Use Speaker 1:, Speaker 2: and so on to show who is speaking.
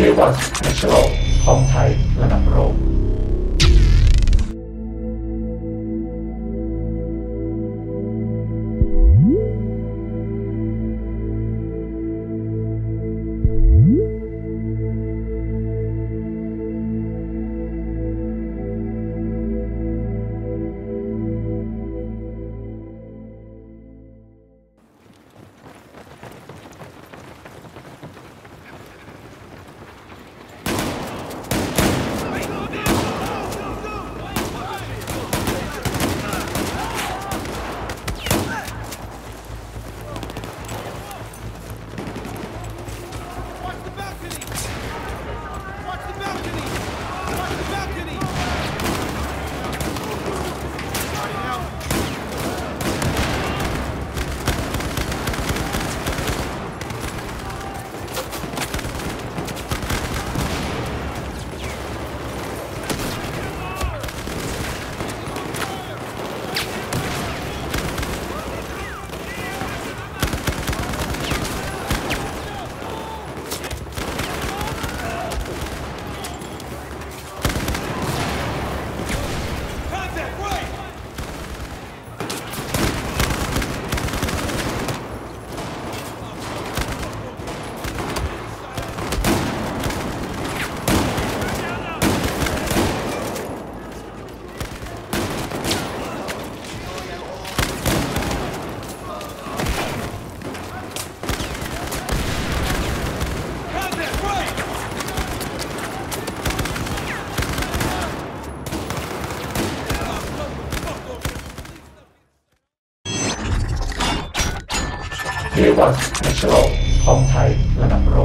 Speaker 1: วัฒน์แนชแนลคอมไทยระดับโลกเทวัฒน์แนชแนลคอมไทยระดับโลก